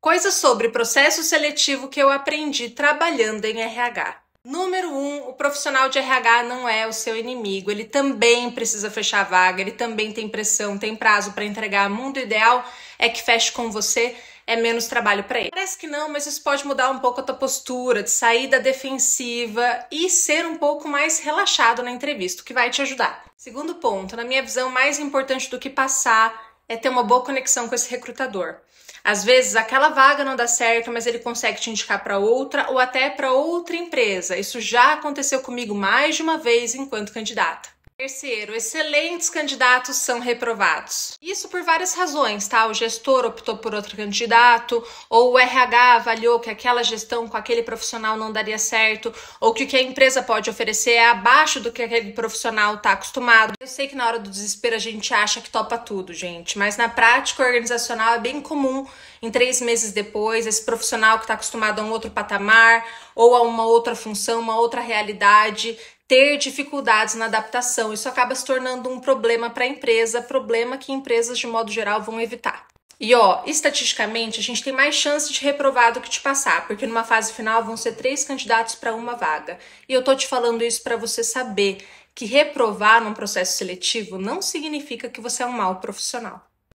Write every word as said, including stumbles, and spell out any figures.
Coisas sobre processo seletivo que eu aprendi trabalhando em R H. Número um, o profissional de R H não é o seu inimigo. Ele também precisa fechar a vaga, ele também tem pressão, tem prazo para entregar. O mundo ideal é que feche com você, é menos trabalho para ele. Parece que não, mas isso pode mudar um pouco a tua postura, de sair da defensiva e ser um pouco mais relaxado na entrevista, o que vai te ajudar. Segundo ponto, na minha visão, mais importante do que passar é ter uma boa conexão com esse recrutador. Às vezes aquela vaga não dá certo, mas ele consegue te indicar para outra ou até para outra empresa. Isso já aconteceu comigo mais de uma vez enquanto candidata. Terceiro, excelentes candidatos são reprovados. Isso por várias razões, tá? O gestor optou por outro candidato, ou o R H avaliou que aquela gestão com aquele profissional não daria certo, ou que o que a empresa pode oferecer é abaixo do que aquele profissional está acostumado. Eu sei que na hora do desespero a gente acha que topa tudo, gente, mas na prática organizacional é bem comum, em três meses depois, esse profissional que está acostumado a um outro patamar, ou a uma outra função, uma outra realidade, ter dificuldades na adaptação. Isso acaba se tornando um problema para a empresa, problema que empresas de modo geral vão evitar. E ó, estatisticamente a gente tem mais chance de reprovar do que de passar, porque numa fase final vão ser três candidatos para uma vaga. E eu tô te falando isso para você saber que reprovar num processo seletivo não significa que você é um mau profissional.